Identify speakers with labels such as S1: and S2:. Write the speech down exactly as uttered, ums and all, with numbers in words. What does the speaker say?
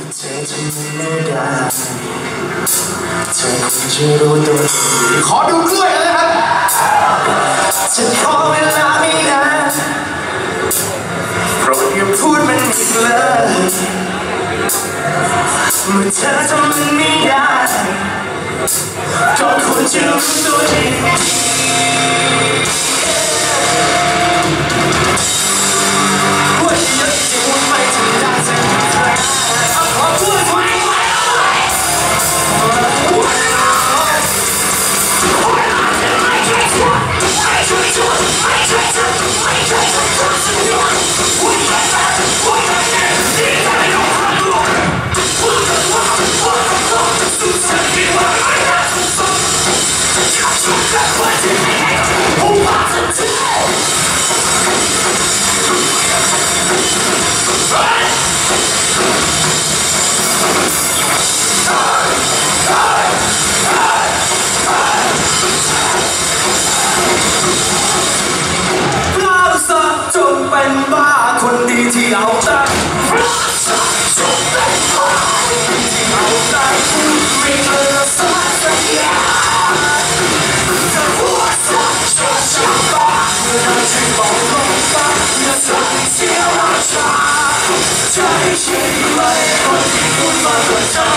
S1: เธอทำไม่ได้เธอคงจะรู้ตัวขอดูกล้วยเลยครับจะขอเวลาไม่นานโปรดอย่าพูดมันอีกเลยเมื่อเธอทำมันไม่ได้ก็ควรจะรู้ตัวดีว่าจะยกจะวุ่นไม่ทำได้สักครั้งเอาขอพูดไว้เป็นบ้าคนดีที่เอาใจจงเป็นบ้าที่เอาใจไม่เคยรักษาสัญญาจะพูดสักชั่วช้าบ้าเมื่อนั้นที่บอกลงฟ้าเมื่อสั่งเสียราชาใจใช่ไหมคนที่พูดมาเกิดใจ